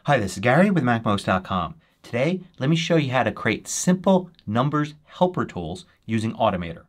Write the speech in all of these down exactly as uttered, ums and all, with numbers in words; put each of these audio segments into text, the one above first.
Hi, this is Gary with Mac most dot com. Today, let me show you how to create simple numbers helper tools using Automator.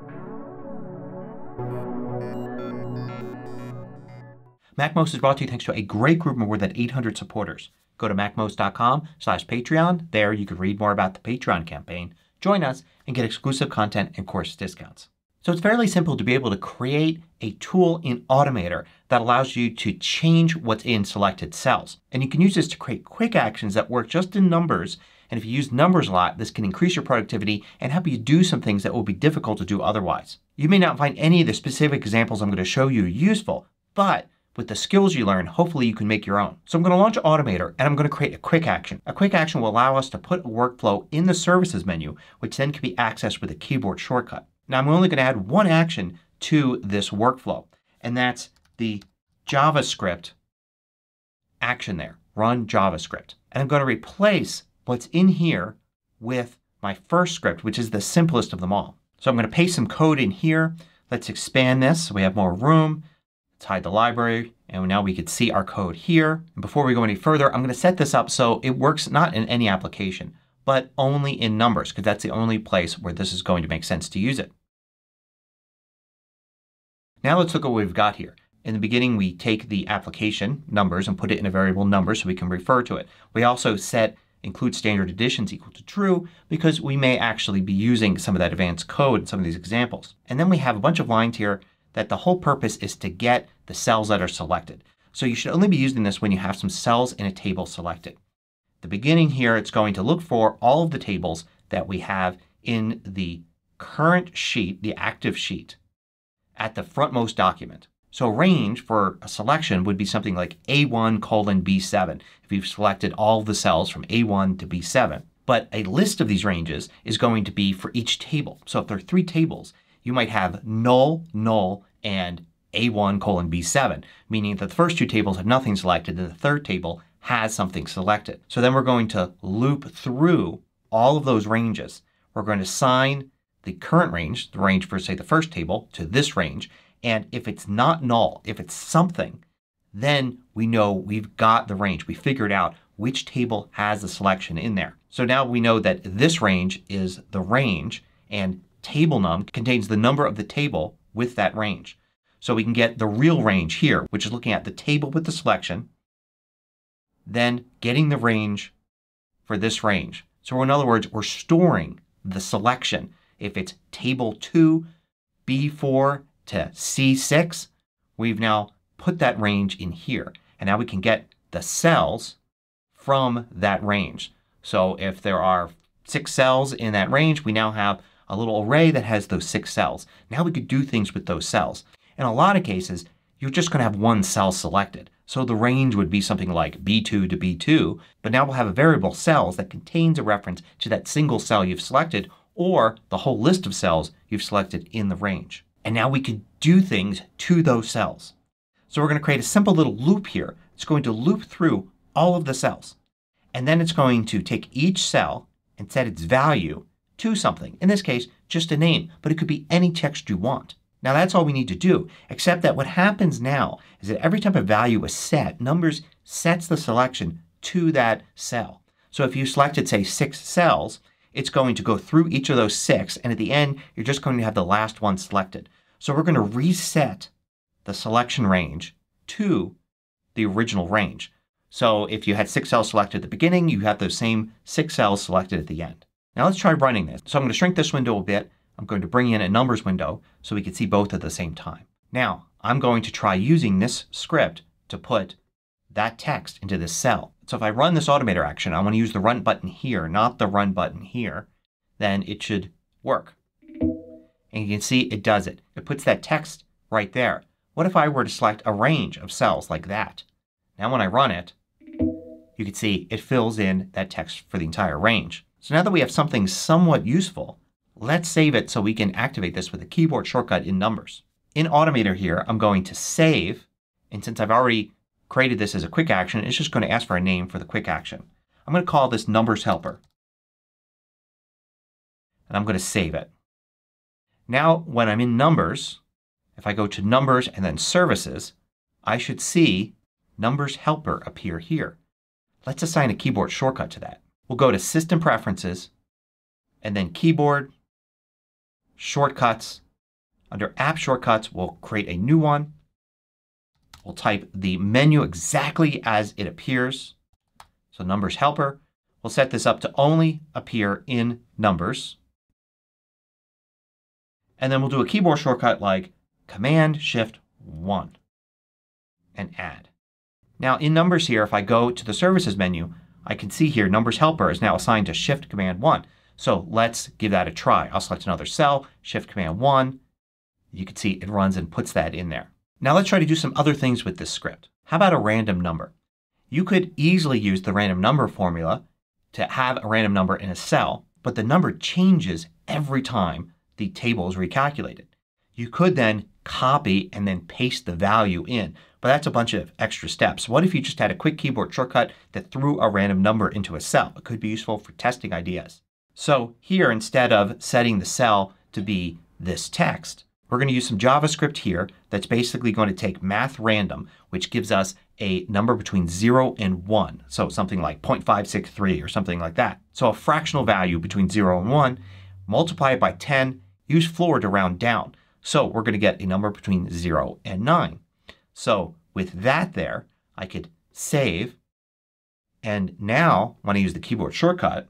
MacMost is brought to you thanks to a great group of more than eight hundred supporters. Go to Mac most dot com slash Patreon. There you can read more about the Patreon campaign, join us, and get exclusive content and course discounts. So it's fairly simple to be able to create a tool in Automator that allows you to change what's in selected cells. And you can use this to create quick actions that work just in numbers. And if you use numbers a lot, this can increase your productivity and help you do some things that will be difficult to do otherwise. You may not find any of the specific examples I'm going to show you useful, but with the skills you learn, hopefully you can make your own. So I'm going to launch Automator and I'm going to create a quick action. A quick action will allow us to put a workflow in the services menu, which then can be accessed with a keyboard shortcut. Now I'm only going to add one action to this workflow, and that's the JavaScript action there. Run JavaScript. And I'm going to replace what's in here with my first script, which is the simplest of them all. So I'm going to paste some code in here. Let's expand this so we have more room. Let's hide the library, and now we can see our code here. And before we go any further, I'm going to set this up so it works not in any application, but only in numbers, because that's the only place where this is going to make sense to use it. Now let's look at what we've got here. In the beginning we take the application, numbers, and put it in a variable number so we can refer to it. We also set include standard additions equal to true because we may actually be using some of that advanced code in some of these examples. And then we have a bunch of lines here that the whole purpose is to get the cells that are selected. So you should only be using this when you have some cells in a table selected. At the beginning here it's going to look for all of the tables that we have in the current sheet, the active sheet, at the frontmost document. So range for a selection would be something like A one colon B seven if you've selected all the cells from A one to B seven. But a list of these ranges is going to be for each table. So if there are three tables you might have null, null, and A one colon B seven, meaning that the first two tables have nothing selected and the third table has something selected. So then we're going to loop through all of those ranges. We're going to assign the current range, the range for say the first table, to this range. And if it's not null, if it's something, then we know we've got the range. We figured out which table has the selection in there. So now we know that this range is the range and table num contains the number of the table with that range. So we can get the real range here, which is looking at the table with the selection, then getting the range for this range. So in other words, we're storing the selection. If it's table two, B four to C six, we've now put that range in here. And now we can get the cells from that range. So if there are six cells in that range, we now have a little array that has those six cells. Now we could do things with those cells. In a lot of cases, you're just going to have one cell selected. So the range would be something like B two to B two. But now we'll have a variable cells that contains a reference to that single cell you've selected or the whole list of cells you've selected in the range. And now we can do things to those cells. So we're going to create a simple little loop here. It's going to loop through all of the cells. And then it's going to take each cell and set its value to something. In this case, just a name. But it could be any text you want. Now that's all we need to do. Except that what happens now is that every time a value is set, Numbers sets the selection to that cell. So if you selected say six cells, it's going to go through each of those six and at the end you're just going to have the last one selected. So we're going to reset the selection range to the original range. So if you had six cells selected at the beginning, you have those same six cells selected at the end. Now let's try running this. So I'm going to shrink this window a bit. I'm going to bring in a numbers window so we can see both at the same time. Now I'm going to try using this script to put that text into this cell. So if I run this Automator action, I want to use the run button here, not the run button here, then it should work. And you can see it does it. It puts that text right there. What if I were to select a range of cells like that? Now when I run it, you can see it fills in that text for the entire range. So now that we have something somewhat useful, let's save it so we can activate this with a keyboard shortcut in Numbers. In Automator here I'm going to save, and since I've already created this as a quick action, it's just going to ask for a name for the quick action. I'm going to call this Numbers Helper. And I'm going to save it. Now when I'm in Numbers, if I go to Numbers and then Services, I should see Numbers Helper appear here. let's assign a keyboard shortcut to that. We'll go to System Preferences and then Keyboard, Shortcuts. Under App Shortcuts we'll create a new one. We'll type the menu exactly as it appears. So Numbers Helper. We'll set this up to only appear in Numbers. And then we'll do a keyboard shortcut like Command Shift one and add. Now in Numbers here, if I go to the Services menu, I can see here Numbers Helper is now assigned to Shift Command one. So let's give that a try. I'll select another cell, Shift Command one. You can see it runs and puts that in there. Now let's try to do some other things with this script. How about a random number? You could easily use the random number formula to have a random number in a cell, but the number changes every time the table is recalculated. You could then copy and then paste the value in, but that's a bunch of extra steps. What if you just had a quick keyboard shortcut that threw a random number into a cell? It could be useful for testing ideas. So here, instead of setting the cell to be this text, we're going to use some JavaScript here that's basically going to take math random, which gives us a number between zero and one. So something like zero point five six three or something like that. So a fractional value between zero and one. Multiply it by ten. Use floor to round down. So we're going to get a number between zero and nine. So with that there, I could save. And now when I use the keyboard shortcut,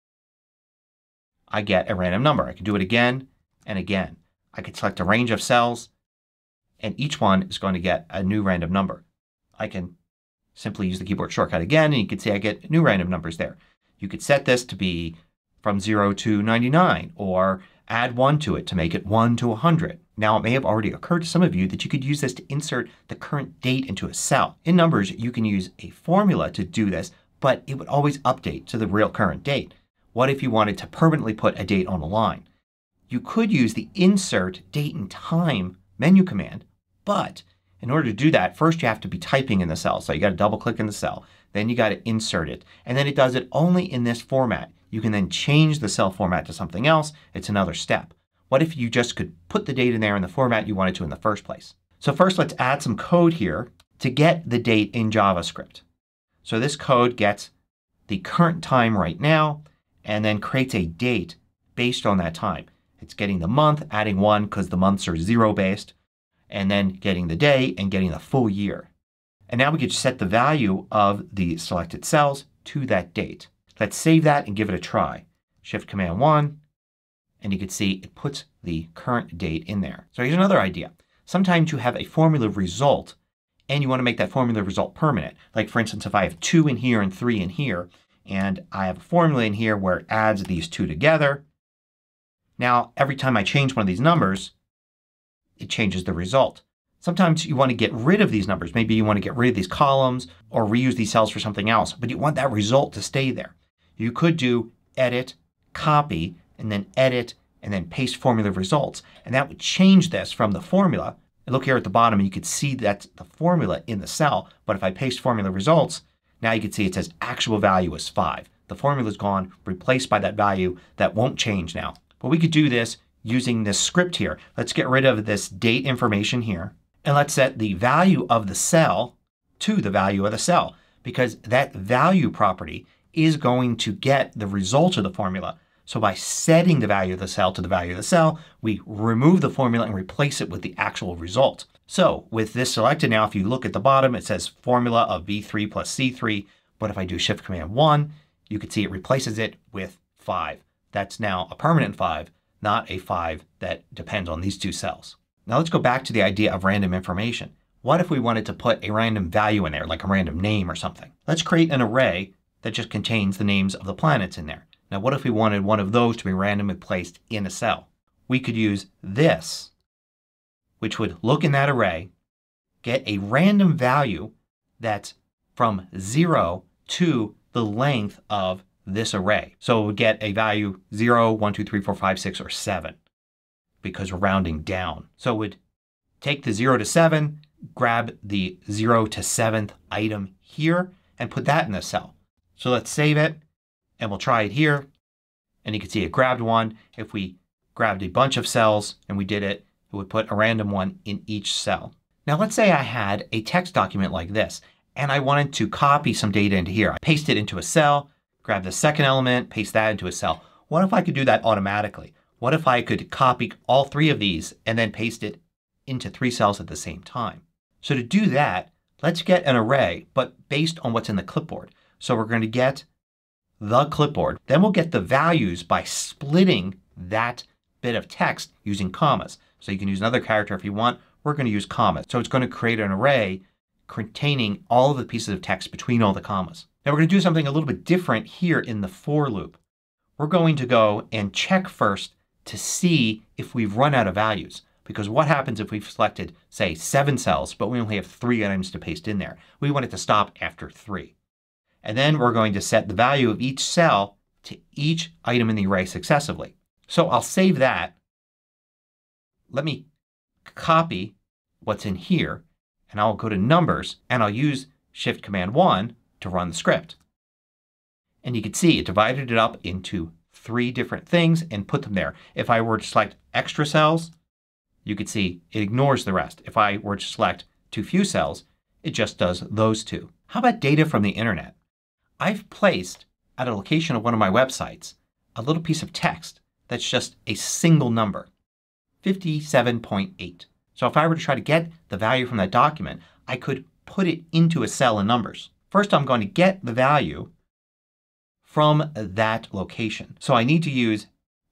I get a random number. I can do it again and again. I could select a range of cells and each one is going to get a new random number. I can simply use the keyboard shortcut again and you can see I get new random numbers there. You could set this to be from zero to ninety-nine or add one to it to make it one to one hundred. Now it may have already occurred to some of you that you could use this to insert the current date into a cell. In Numbers you can use a formula to do this, but it would always update to the real current date. What if you wanted to permanently put a date on a line? You could use the Insert Date and Time menu command, but in order to do that, first you have to be typing in the cell. So you got to double click in the cell. Then you got to insert it. And then it does it only in this format. You can then change the cell format to something else. It's another step. What if you just could put the date in there in the format you wanted to in the first place? So first let's add some code here to get the date in JavaScript. So this code gets the current time right now and then creates a date based on that time. It's getting the month, adding one because the months are zero based, and then getting the day and getting the full year. And now we can set the value of the selected cells to that date. Let's save that and give it a try. Shift Command one and you can see it puts the current date in there. So here's another idea. Sometimes you have a formula result and you want to make that formula result permanent. Like for instance if I have two in here and three in here and I have a formula in here where it adds these two together. Now every time I change one of these numbers it changes the result. Sometimes you want to get rid of these numbers. Maybe you want to get rid of these columns or reuse these cells for something else. But you want that result to stay there. You could do Edit, Copy, and then Edit and then Paste Formula Results. And that would change this from the formula. And look here at the bottom and you can see that's the formula in the cell. But if I paste Formula Results, now you can see it says actual value is five. The formula is gone, replaced by that value that won't change now. But we could do this using this script here. Let's get rid of this date information here. And let's set the value of the cell to the value of the cell because that value property is going to get the result of the formula. So by setting the value of the cell to the value of the cell we remove the formula and replace it with the actual result. So with this selected now if you look at the bottom it says formula of B three plus C three. But if I do Shift Command one you can see it replaces it with five. That's now a permanent five, not a five that depends on these two cells. Now let's go back to the idea of random information. What if we wanted to put a random value in there like a random name or something? Let's create an array that just contains the names of the planets in there. Now what if we wanted one of those to be randomly placed in a cell? We could use this, which would look in that array, get a random value that's from zero to the length of this array. So it would get a value zero, one, two, three, four, five, six, or seven because we're rounding down. So it would take the zero to seven, grab the zero to seventh item here and put that in the cell. So let's save it and we'll try it here. And you can see it grabbed one. If we grabbed a bunch of cells and we did it, it would put a random one in each cell. Now let's say I had a text document like this and I wanted to copy some data into here. I paste it into a cell, grab the second element, paste that into a cell. What if I could do that automatically? What if I could copy all three of these and then paste it into three cells at the same time? So to do that, let's get an array but based on what's in the clipboard. So we're going to get the clipboard. Then we'll get the values by splitting that bit of text using commas. So you can use another character if you want. We're going to use commas. So it's going to create an array containing all of the pieces of text between all the commas. Now we're going to do something a little bit different here in the for loop. We're going to go and check first to see if we've run out of values. Because what happens if we've selected, say, seven cells but we only have three items to paste in there? We want it to stop after three. And then we're going to set the value of each cell to each item in the array successively. So I'll save that. Let me copy what's in here and I'll go to Numbers and I'll use Shift Command one to run the script. And you can see it divided it up into three different things and put them there. If I were to select extra cells, you can see it ignores the rest. If I were to select too few cells, it just does those two. How about data from the internet? I've placed at a location of one of my websites a little piece of text that's just a single number, fifty-seven point eight. So if I were to try to get the value from that document, I could put it into a cell in Numbers. First I'm going to get the value from that location. So I need to use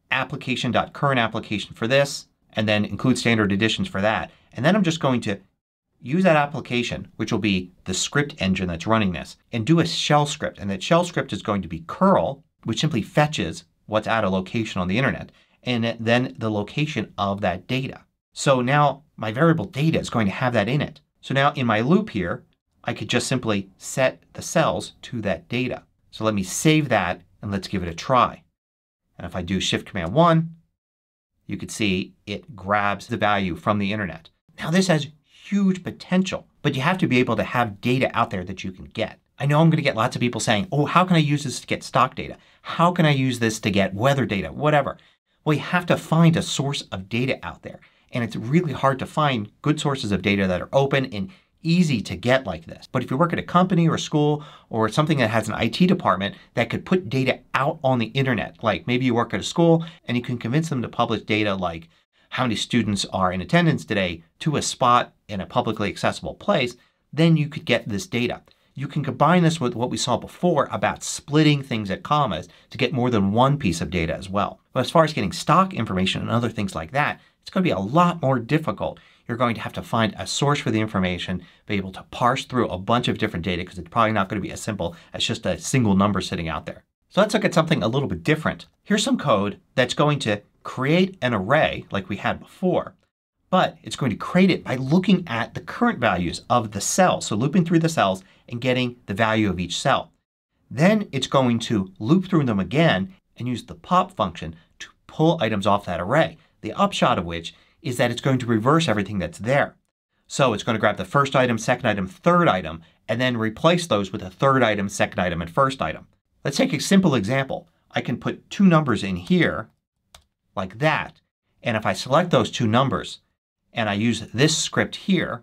application.currentApplication for this and then include standard additions for that. And then I'm just going to use that application, which will be the script engine that's running this, and do a shell script. And that shell script is going to be curl, which simply fetches what's at a location on the internet, and then the location of that data. So now my variable data is going to have that in it. So now in my loop here I could just simply set the cells to that data. So let me save that and let's give it a try. And if I do Shift Command one, you can see it grabs the value from the internet. Now this has huge potential, but you have to be able to have data out there that you can get. I know I'm going to get lots of people saying, oh, how can I use this to get stock data? How can I use this to get weather data? Whatever. Well, you have to find a source of data out there. And it's really hard to find good sources of data that are open and easy to get like this. But if you work at a company or a school or something that has an I T department that could put data out on the internet, like maybe you work at a school and you can convince them to publish data like how many students are in attendance today to a spot in a publicly accessible place, then you could get this data. You can combine this with what we saw before about splitting things at commas to get more than one piece of data as well. But as far as getting stock information and other things like that, it's going to be a lot more difficult. You're going to have to find a source for the information, be able to parse through a bunch of different data because it's probably not going to be as simple as just a single number sitting out there. So let's look at something a little bit different. Here's some code that's going to create an array like we had before, but it's going to create it by looking at the current values of the cells. So looping through the cells and getting the value of each cell. Then it's going to loop through them again and use the pop function to pull items off that array. The upshot of which is that it's going to reverse everything that's there. So it's going to grab the first item, second item, third item, and then replace those with a third item, second item, and first item. Let's take a simple example. I can put two numbers in here like that. And if I select those two numbers and I use this script here,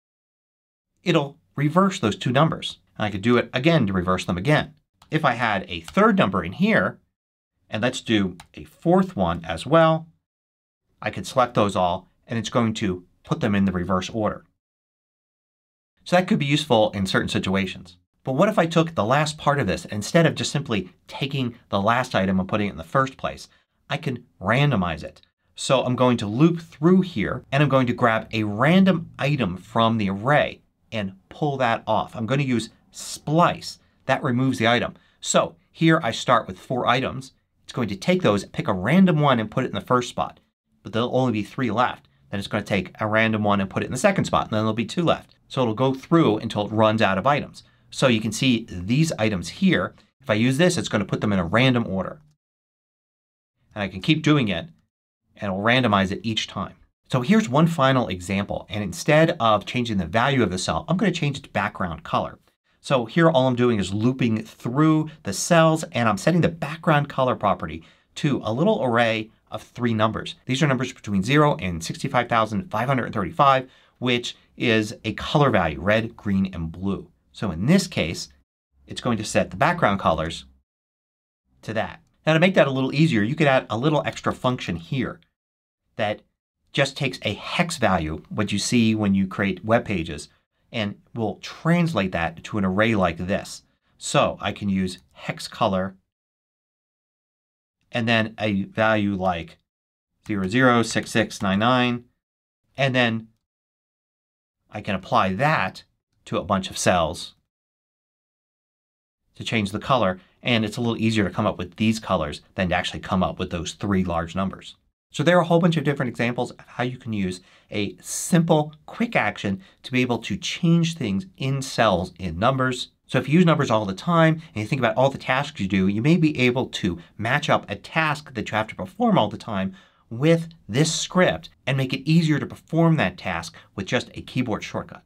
it'll reverse those two numbers. And I could do it again to reverse them again. If I had a third number in here, and let's do a fourth one as well, I could select those all and it's going to put them in the reverse order. So that could be useful in certain situations. But what if I took the last part of this and instead of just simply taking the last item and putting it in the first place, I can randomize it. So I'm going to loop through here and I'm going to grab a random item from the array and pull that off. I'm going to use splice. That removes the item. So here I start with four items. It's going to take those, pick a random one and put it in the first spot. But there'll only be three left. Then it's going to take a random one and put it in the second spot. And then there'll be two left. So it'll go through until it runs out of items. So you can see these items here. If I use this, it's going to put them in a random order. And I can keep doing it and it'll randomize it each time. So here's one final example. And instead of changing the value of the cell, I'm going to change its background color. So here all I'm doing is looping through the cells and I'm setting the background color property to a little array of three numbers. These are numbers between zero and sixty-five thousand five hundred thirty-five, which is a color value, red, green, and blue. So in this case it's going to set the background colors to that. Now to make that a little easier you could add a little extra function here that just takes a hex value, what you see when you create web pages, and will translate that to an array like this. So I can use hex color and then a value like zero zero six six nine nine, and then I can apply that to a bunch of cells to change the color, and it's a little easier to come up with these colors than to actually come up with those three large numbers. So there are a whole bunch of different examples of how you can use a simple quick action to be able to change things in cells in numbers. So if you use numbers all the time and you think about all the tasks you do, you may be able to match up a task that you have to perform all the time with this script and make it easier to perform that task with just a keyboard shortcut.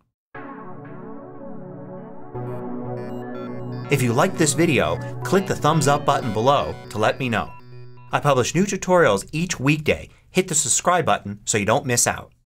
If you liked this video, click the thumbs up button below to let me know. I publish new tutorials each weekday. Hit the subscribe button so you don't miss out.